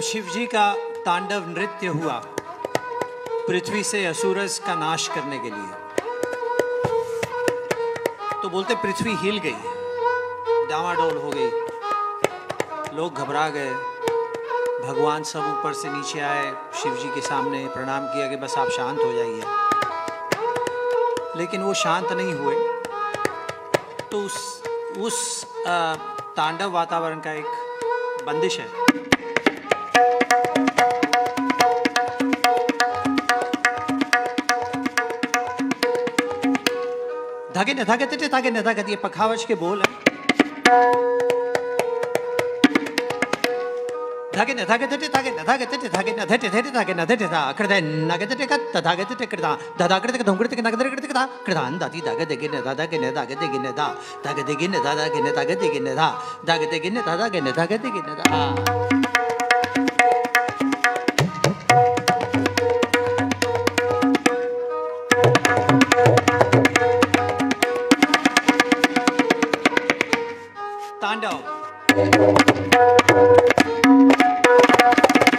शिव जी का तांडव नृत्य हुआ पृथ्वी से असुरज का नाश करने के लिए, तो बोलते पृथ्वी हिल गई, डामाडोल हो गई, लोग घबरा गए। भगवान सब ऊपर से नीचे आए, शिव जी के सामने प्रणाम किया कि बस आप शांत हो जाइए, लेकिन वो शांत नहीं हुए। तो उस तांडव वातावरण का एक बंदिश है। धागे न धागे तिटे धागे न धागे, ये पखावज के बोल है। धागे न धागे तिटे धागे न धागे तिटे धागे न धटे धटे धागे न धटे धा कृदे नगे तिटे कत धागे तिटे कृदा दादा कृदे के धोंगड़े के नगे कृदे के धा कृदा अंदाती धागे देगे न दादा के न धागे देगे न धा धागे देगे न दादा के न धागे देगे न धा धागे देगे न दादा के न धागे देगे न धा। तांडव